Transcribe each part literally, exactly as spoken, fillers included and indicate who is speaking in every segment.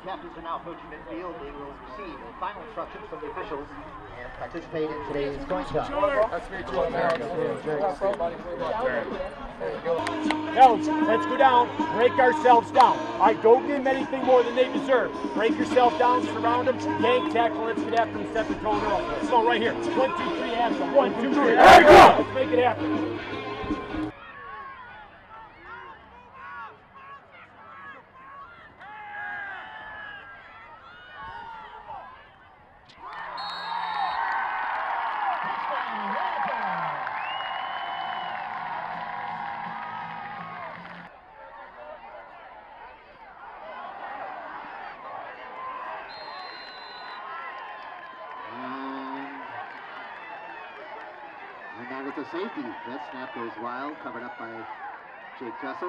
Speaker 1: captains are now approaching midfield. They will receive final instructions from the officials and participate in today's coin toss.
Speaker 2: That's me too, America. Elves, let's go down, break ourselves down. All right, don't give them anything more than they deserve. Break yourself down, surround them, gang tackle, let's get after them, set the tone early. Come on, right here. One, two, three, action. One, two, three, action. Let's make it happen.
Speaker 1: And now with the safety, that snap goes wild, covered up by Jake Dressel.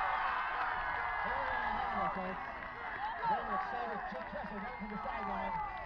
Speaker 1: Then excited Jake Dressel down to the sideline.